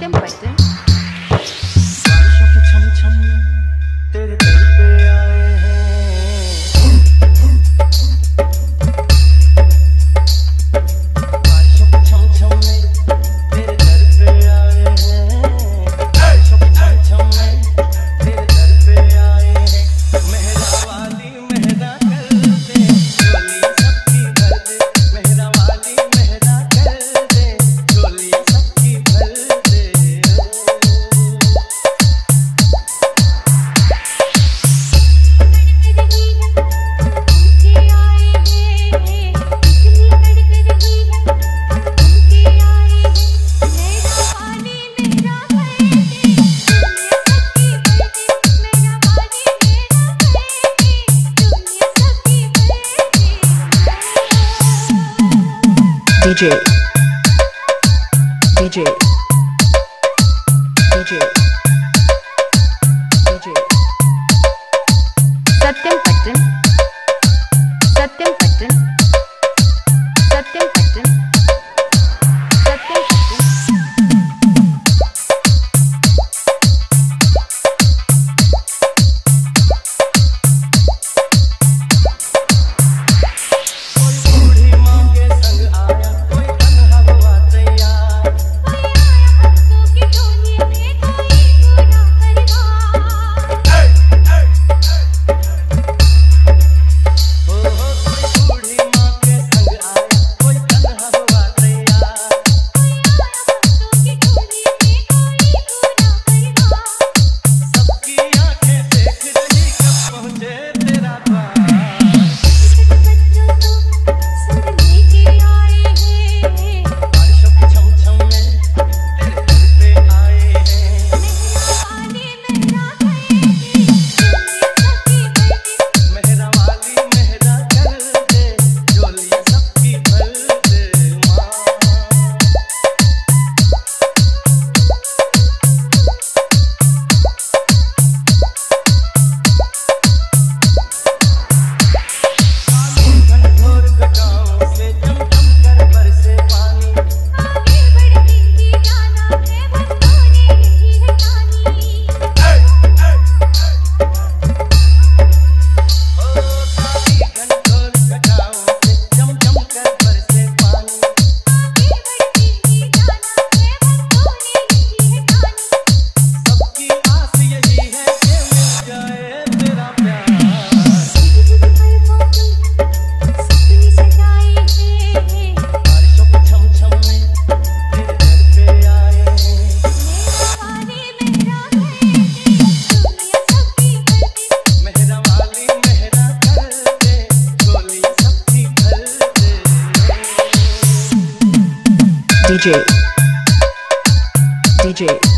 सत्यम पटन बारिशों के छम छम तेरे दर पे आए हैं। बारिशों के छम छम में तेरे दर पे आए हैं। बारिशों के छम छम में तेरे दर पे आए हैं। मेहरा वाली मेहरा कर दे, झोली सबकी भर दे। मेहरा वाली मेहरा कर दे, झोली सबकी भर दे। DJ DJ DJ DJ सत्यम पटन सत्यम पटन सत्यम पटन सत्यम पटन बूढ़ी माँ के संग आया कोई तन्हा हुआ तैयार। कोई बूढ़ी माँ के संग आया कोई तन्हा हुआ तैयार। सबकी आंखें देख रही कब पहुँचे तेरा द्वार। बारिशों के छम छम में तेरे दर पे आए हैं। मेहरा वाली मेहरा कर दे, झोली सबकी भर दे माँ। घनघोर घटाओं से चमचम कर बरसे पानी। काली घनघोर घटाओं से चमचम कर बरसे पानी। सबकी आस यही है कि मिल जाए तेरा प्यार। बारिशों के छम छम में तेरे दर पे आए हैं। मेहरा वाली मेहरा कर दे, झोली सबकी भर दे। DJ DJ